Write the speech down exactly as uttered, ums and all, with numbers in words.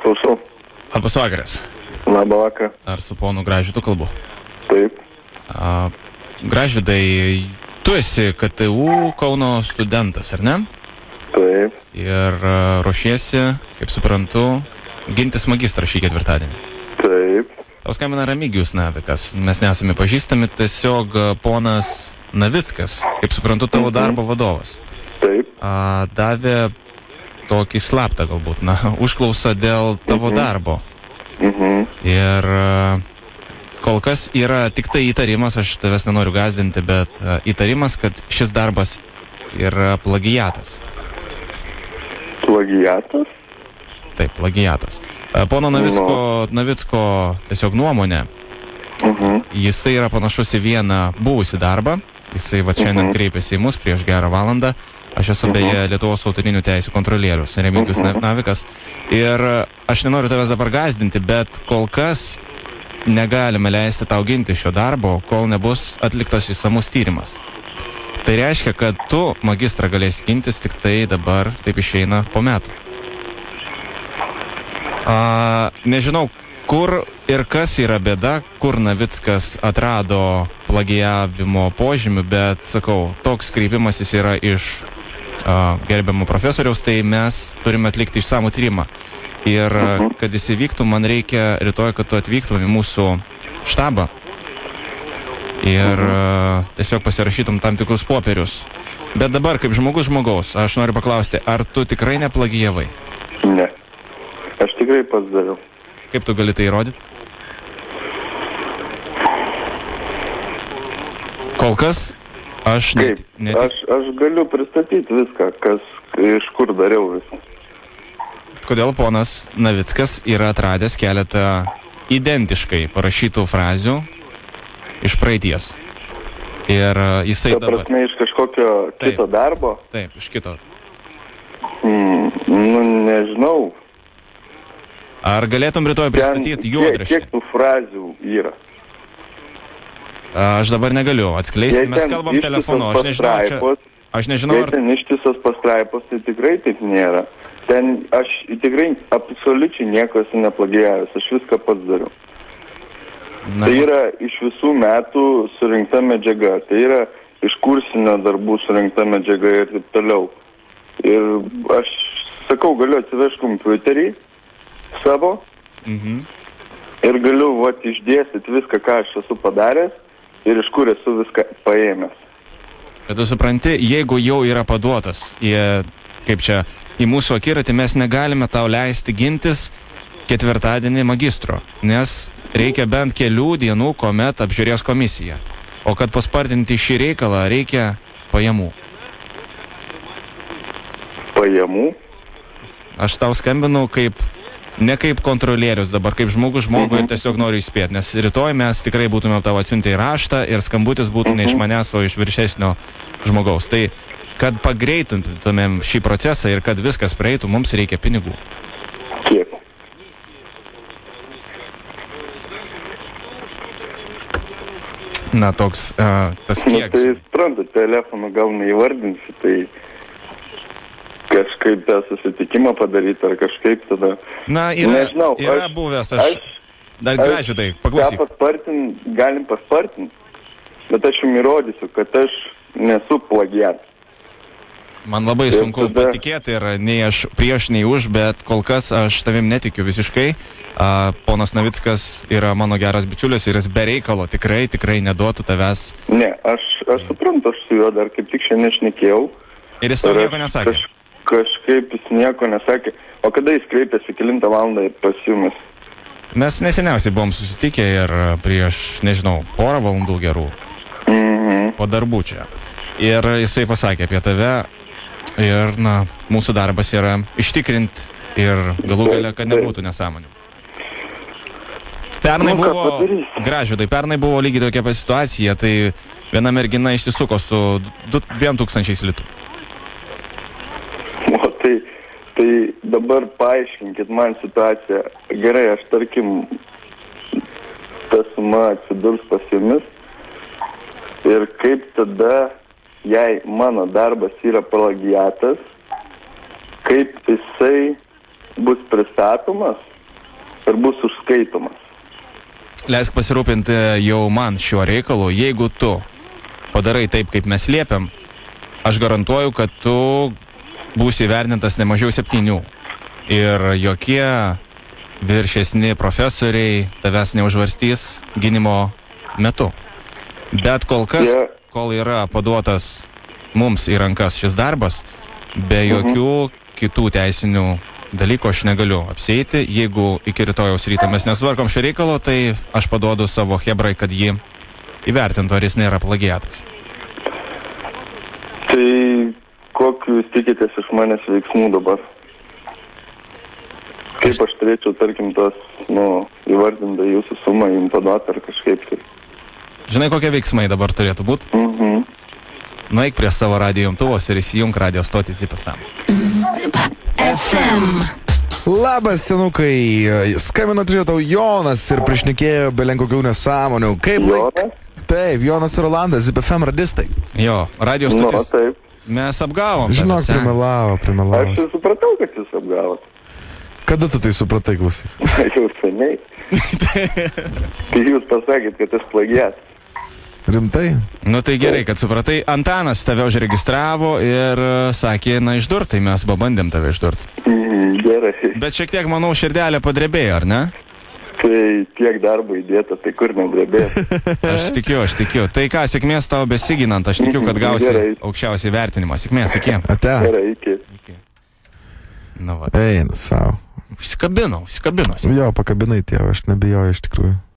Klausau. Labas vakaras. Labą vakarą. Ar su ponu Gražvydu kalbu? Taip. A, Gražvydai, tu esi K T U Kauno studentas, ar ne? Taip. Ir a, ruošiesi, kaip suprantu, gintis magistrą šį ketvirtadienį. Taip. Tau skambina Remigijus Navikas. Mes nesame pažįstami, tiesiog a, ponas Navickas, kaip suprantu, tavo Mhm. darbo vadovas. Taip. A, davė tokį slaptą galbūt, na, užklausą dėl tavo Mhm. darbo. Mhm. Ir a, kol kas yra tik tai įtarimas, aš tavęs nenoriu gąsdinti, bet a, įtarimas, kad šis darbas yra plagiatas. Plagiatas? Taip, plagiatas. A, Pono Navicko, Navicko tiesiog nuomonė, Mhm. jisai yra panašus į vieną buvusį darbą. Jisai va šiandien Mhm. kreipėsi į mus prieš gerą valandą. Aš esu beje Lietuvos autorinių teisų kontrolierius, Remigijus Mhm. Navikas. Ir aš nenoriu tavęs dabar gąsdinti, bet kol kas negalime leisti tau ginti šio darbo, kol nebus atliktas išsamus tyrimas. Tai reiškia, kad tu magistrą galėsi gintis tik tai dabar, taip išeina, po metų. A, nežinau, kur ir kas yra bėda, kur Navickas atrado plagijavimo požymių, bet, sakau, toks kreipimasis yra iš a, gerbiamo profesoriaus, tai mes turime atlikti išsamų tyrimą. Ir Mhm. kad jis įvyktų, man reikia rytoj, kad tu atvyktum į mūsų štabą ir Mhm. a, tiesiog pasirašytum tam tikrus popierius. Bet dabar, kaip žmogus žmogaus, aš noriu paklausti, ar tu tikrai neplagijavai? Ne. Aš tikrai pats dariau. Kaip tu gali tai įrodyti? Kol kas aš ne, Kaip? ne Aš, aš galiu pristatyti viską, kas, iš kur dariau viską. Kodėl ponas Navickas yra atradęs keletą identiškai parašytų frazių iš praeities. Ir uh, jisai Ta dabar... prasme, iš kažkokio Taip. kito darbo? Taip, iš kito. Hmm, nu, nežinau. Ar galėtum rytoj pristatyti Ten juodraštį? Kiek tų frazių yra? Aš dabar negaliu atskleisti, Jei mes ten kalbam ištisas telefonu. Aš nežinau, čia... pastraipos, Aš nežinau, Jei ar... ten ištisos pastraipos, tai tikrai taip nėra. Ten aš tikrai absoliučiai nieko esu neplagijavęs, aš viską pats dariau. Na, Tai yra iš visų metų surinkta medžiaga, tai yra iš kursinio darbų surinkta medžiaga ir taip toliau. Ir aš sakau, galiu atsivežti kompiuterį savo mhm. ir galiu vat išdėstyti viską, ką aš esu padaręs ir iš kur esu viską paėmęs. Bet tu supranti, jeigu jau yra paduotas į, kaip čia, į mūsų akiratį, mes negalime tau leisti gintis ketvirtadienį magistro, nes reikia bent kelių dienų, kuomet apžiūrės komisija. O kad paspartinti šį reikalą, reikia pajamų. Pajamų? Aš tau skambinu kaip, ne kaip kontrolierius dabar, kaip žmogus žmogui Mhm. ir tiesiog noriu įspėti, nes rytoj mes tikrai būtume tavo atsiuntę į raštą ir skambutis būtų ne iš Mhm. manęs, o iš viršesnio žmogaus. Tai, kad pagreitintumėm šį procesą ir kad viskas praeitų, mums reikia pinigų. Kiek? Na, toks, uh, tas Nu, kiek. tai suprantu, telefonu gal neįvardinsi, tai kažkaip tą susitikimą padaryti ar kažkaip tada. Na, yra, Nežinau, yra aš- buvęs, aš, aš- dar aš Gražvydai, Ką paklausyk. paspartint, galim paspartinti, bet aš jums įrodysiu, kad aš nesu plagiatas. Man labai Ir sunku tada- patikėti ir nei aš prieš, nei už, bet kol kas aš tavim netikiu visiškai. A, ponas Navickas yra mano geras bičiulis ir jis be reikalo tikrai, tikrai neduotų tavęs. Ne, aš, aš suprantu, aš su juo dar kaip tik šiandien šnekėjau. Ir jis tau Ir nieko aš nesakė. Kaž, kažkaip jis nieko nesakė. O kada jis kreipėsi kelintą valandą pas jumis? Mes neseniausiai buvom susitikę ir prieš, nežinau, porą valandų gerų Mhm. po darbų čia. Ir jisai pasakė apie tave ir, na, mūsų darbas yra ištikrinti ir galų gale, kad nebūtų nesąmonių. Pernai Nu, ką buvo, padarysi? Gražvydai, pernai buvo lygiai tokia pat situacija, tai viena mergina išsisuko su du, dviem tūkstančiais litų. O tai, tai dabar paaiškinkit man situaciją. Gerai, aš tarkim, ta suma atsidurs pas jumis ir kaip tada, jei mano darbas yra plagiatas, kaip jisai bus pristatomas bus užskaitomas. Leisk pasirūpinti jau man šiuo reikalu. Jeigu tu padarai taip, kaip mes liepiam, aš garantuoju, kad tu būsi įvertintas ne mažiau septynių. Ir jokie viršesni profesoriai tavęs neužvarstys gynimo metu. Bet kol kas, Yeah. kol yra paduotas mums į rankas šis darbas, be jokių kitų teisinių dalykų aš negaliu apsieiti. Jeigu iki rytojaus ryto mes nesvarkom šio reikalo, tai aš paduodu savo hebrai, kad jį įvertintų, ar jis nėra plagiatas. Tai kokiu jūs tikitės iš manęs veiksmų dabar? Kaip aš turėčiau, tarkim, tos, nu, įvardintą jūsų sumą jums paduoti ar kažkaip tai? Žinai, kokie veiksmai dabar turėtų būti? Mhm. Nueik prie savo radijo imtuvos ir įsijunk radio stotį Zip F M. F M. Labas, senukai. Skambino čia tau Jonas ir prišnekėjo belenkokių nesąmonių. Kaip laik? Jonas? Taip, Jonas ir Rolandas, Zip F M radistai. Jo, radio Nu, stotis. taip. Mes apgavom. Žinok, tave, sen. primelavo, Aš primelavo. ir supratau, kad jūs apgavot. Kada tu tai supratai, klausyk? Jau seniai. Tai jūs pasakėt, kad aš plagiat. Rimtai? Nu tai gerai, kad supratai. Antanas tave užregistravo ir e, sakė, na išdurt, tai mes pabandėm tave išdurt. Mhm, gerai. Bet šiek tiek, manau, širdelė padrebėjo, ar ne? Tai tiek darbo įdėta, tai kur nedrebės. Aš tikiu, aš tikiu. Tai ką, sėkmės tau besiginant, aš tikiu, kad gausi Gerai. aukščiausią vertinimą. Sėkmės, iki. Ate? Gerai, iki. Na va, Eina savo. užsikabinau, užsikabinau. Jo, pakabinai tėvą, aš nebijoju iš tikrųjų.